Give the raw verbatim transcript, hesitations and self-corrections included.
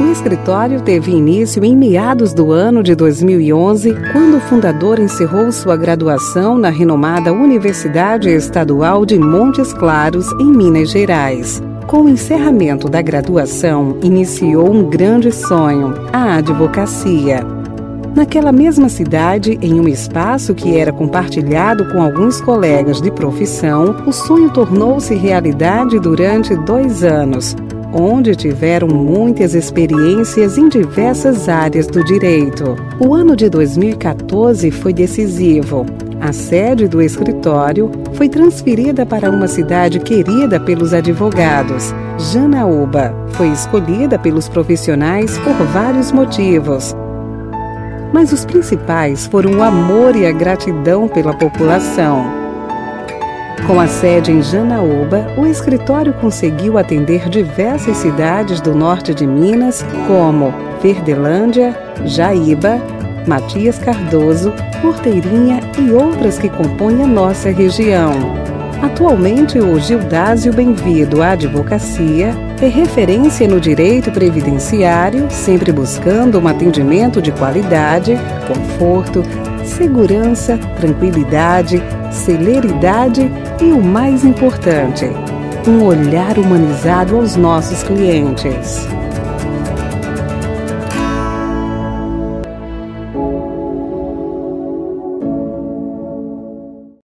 escritório teve início em meados do ano de dois mil e onze, quando o fundador encerrou sua graduação na renomada Universidade Estadual de Montes Claros, em Minas Gerais. Com o encerramento da graduação, iniciou um grande sonho, a advocacia. Naquela mesma cidade, em um espaço que era compartilhado com alguns colegas de profissão, o sonho tornou-se realidade durante dois anos, onde tiveram muitas experiências em diversas áreas do direito. O ano de dois mil e quatorze foi decisivo. A sede do escritório foi transferida para uma cidade querida pelos advogados. Janaúba foi escolhida pelos profissionais por vários motivos, mas os principais foram o amor e a gratidão pela população. Com a sede em Janaúba, o escritório conseguiu atender diversas cidades do norte de Minas, como Verdelândia, Jaíba, Matias Cardoso, Porteirinha e outras que compõem a nossa região. Atualmente, o Gildásio Bem-vindo à Advocacia é referência no direito previdenciário, sempre buscando um atendimento de qualidade, conforto, segurança, tranquilidade, celeridade e o mais importante, um olhar humanizado aos nossos clientes.